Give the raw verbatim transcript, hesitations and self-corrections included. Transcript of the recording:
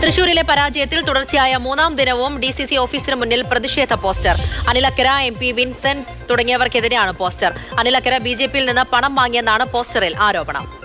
തൃശൂരിലെ പരാജയത്തിൽ തുടർച്ചയായ മൂന്നാം ദിനവും ഡി സി സി ഓഫീസിന് മുന്നിൽ പ്രതിഷേധ poster. Anilakkara, M P Vincent തുടങ്ങിയവർക്കെതിരെയാണ് പോസ്റ്റർ. അനിലക്കര ബി ജെ പിയിൽ നിന്ന് പണം വാങ്ങിയെന്നാണ് പോസ്റ്ററിൽ ആരോപണം.